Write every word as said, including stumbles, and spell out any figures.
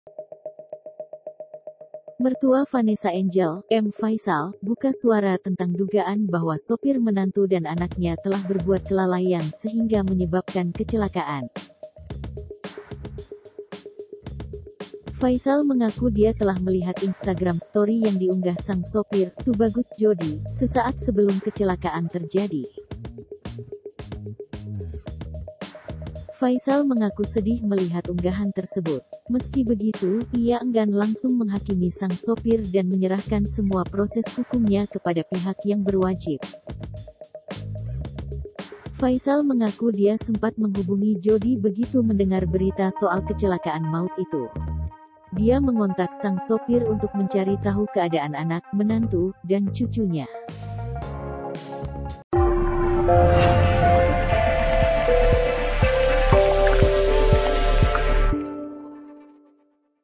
Mertua Vanessa Angel, M. Faisal, buka suara tentang dugaan bahwa sopir menantu dan anaknya telah berbuat kelalaian sehingga menyebabkan kecelakaan. Faisal mengaku dia telah melihat Instagram story yang diunggah sang sopir, Tubagus Jody, sesaat sebelum kecelakaan terjadi. Faisal mengaku sedih melihat unggahan tersebut. Meski begitu, ia enggan langsung menghakimi sang sopir dan menyerahkan semua proses hukumnya kepada pihak yang berwajib. Faisal mengaku dia sempat menghubungi Jody begitu mendengar berita soal kecelakaan maut itu. Dia mengontak sang sopir untuk mencari tahu keadaan anak, menantu, dan cucunya.